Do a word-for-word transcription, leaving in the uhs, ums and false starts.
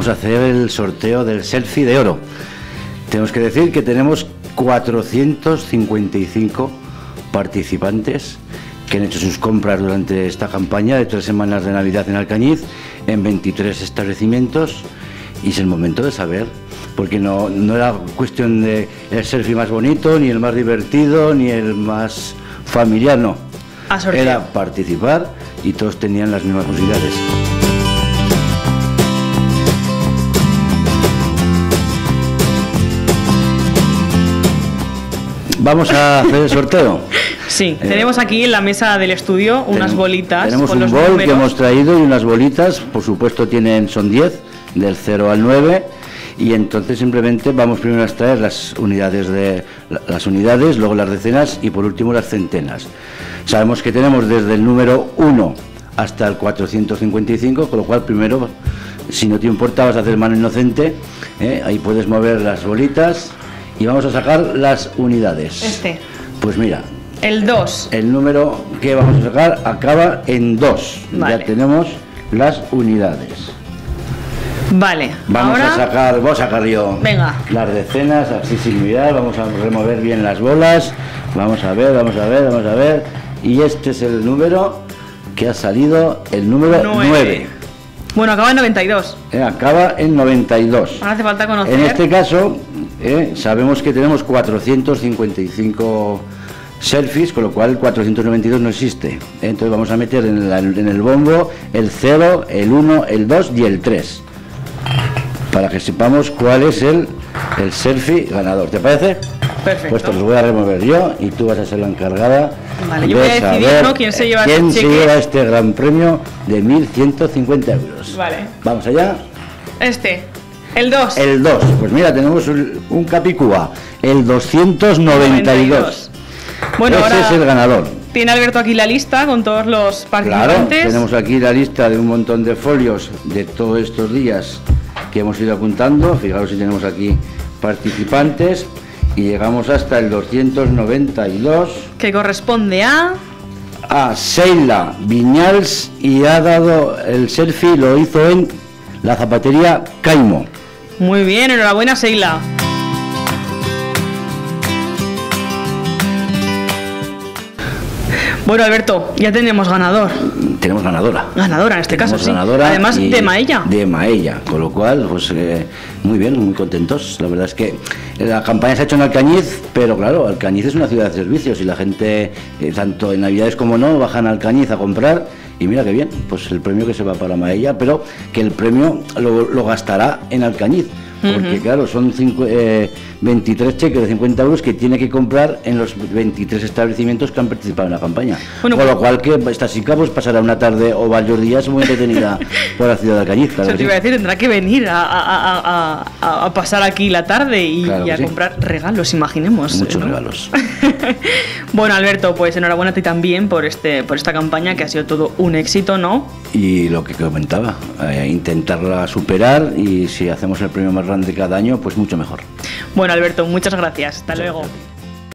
vamos a hacer el sorteo del selfie de oro. Tenemos que decir que tenemos cuatrocientos cincuenta y cinco participantes que han hecho sus compras durante esta campaña de tres semanas de Navidad en Alcañiz, en veintitrés establecimientos, y es el momento de saber, porque no, no era cuestión de el selfie más bonito, ni el más divertido, ni el más familiar, no. Era participar y todos tenían las mismas posibilidades. Vamos a hacer el sorteo. Sí, eh, tenemos aquí en la mesa del estudio unas ten, bolitas. Tenemos con un los bol números que hemos traído y unas bolitas, por supuesto tienen, son diez, del cero al nueve, y entonces simplemente vamos primero a extraer las unidades, de, las unidades, luego las decenas y por último las centenas. Sabemos que tenemos desde el número uno hasta el cuatrocientos cincuenta y cinco, con lo cual primero, si no te importa, vas a hacer mano inocente, ¿eh? Ahí puedes mover las bolitas. Y vamos a sacar las unidades. Este. Pues mira. El dos. El número que vamos a sacar acaba en dos. Vale. Ya tenemos las unidades. Vale. Vamos ahora... a sacar, voy a sacar yo. Venga. Las decenas, así sin mirar. Vamos a remover bien las bolas. Vamos a ver, vamos a ver, vamos a ver. Y este es el número que ha salido, el número nueve. Bueno, acaba en noventa y dos. Eh, acaba en noventa y dos. Ahora hace falta conocer. En este caso, eh, sabemos que tenemos cuatrocientos cincuenta y cinco selfies, con lo cual cuatrocientos noventa y dos no existe. Eh, entonces vamos a meter en, la, en el bombo el cero, el uno, el dos y el tres. Para que sepamos cuál es el, el selfie ganador. ¿Te parece? Perfecto. Pues te los voy a remover yo y tú vas a ser la encargada. Vale, yo voy a decidir, ¿no?, quién se lleva quién este se cheque. lleva este gran premio de mil ciento cincuenta euros. Vale. Vamos allá. Este, el dos. El dos. Pues mira, tenemos un, un Capicúa, el doscientos noventa y dos. Bueno, ese ahora es el ganador. Tiene Alberto aquí la lista con todos los participantes. Claro, tenemos aquí la lista de un montón de folios de todos estos días que hemos ido apuntando. Fijaros si tenemos aquí participantes. Y llegamos hasta el doscientos noventa y dos. Que corresponde a... A Seila Viñals, y ha dado el selfie, lo hizo en la zapatería Caimo. Muy bien, enhorabuena, Seila. Bueno, Alberto, ya tenemos ganador. Tenemos ganadora. Ganadora en este tenemos caso, sí. Ganadora. Además de Maella. De Maella, con lo cual, pues eh, muy bien, muy contentos. La verdad es que la campaña se ha hecho en Alcañiz, pero claro, Alcañiz es una ciudad de servicios y la gente, eh, tanto en Navidades como no, bajan a Alcañiz a comprar. Y mira qué bien, pues el premio que se va para Maella, pero que el premio lo, lo gastará en Alcañiz. Porque uh-huh. claro, son cinco, eh, veintitrés cheques de cincuenta euros que tiene que comprar en los veintitrés establecimientos que han participado en la campaña. Bueno, con lo cual que esta chica pues pasará una tarde o varios días muy entretenida por la ciudad de Alcañiz. Claro. Eso te iba a decir, tendrá que venir a, a, a, a, a pasar aquí la tarde y, claro y a sí. comprar regalos, imaginemos. Muchos ¿no? regalos. Bueno, Alberto, pues enhorabuena a ti también por este por esta campaña que ha sido todo un éxito, ¿no? Y lo que comentaba, eh, intentarla superar, y si hacemos el premio más grande cada año, pues mucho mejor. Bueno, Alberto, muchas gracias. Hasta Muchas luego. Gracias.